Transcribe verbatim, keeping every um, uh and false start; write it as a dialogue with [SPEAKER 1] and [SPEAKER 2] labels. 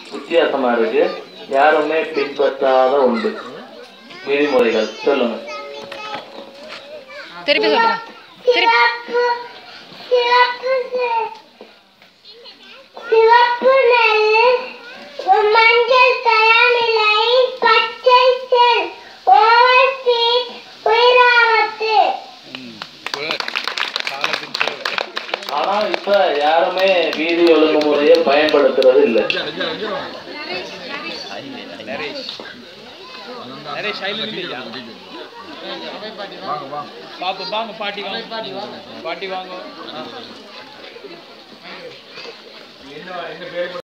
[SPEAKER 1] வித்தியாசமா இருக்கு. யாருமே பின்பற்றாத உண்டு விதிமுறைகள் சொல்லுங்க.
[SPEAKER 2] திருப்பி சொல்லுங்க.
[SPEAKER 3] சிவப்பு சிவப்பு சிவப்பு நெல் மஞ்சள் தயாநிலை பச்சை செல் ஓவர் ஸ்பீட் உயிராபத்து.
[SPEAKER 1] ஆனா இப்ப யாருமே வீதி ஒழுங்குமுறையை பயன்படுத்துறது இல்லை.
[SPEAKER 4] பாட்டி வாங்க.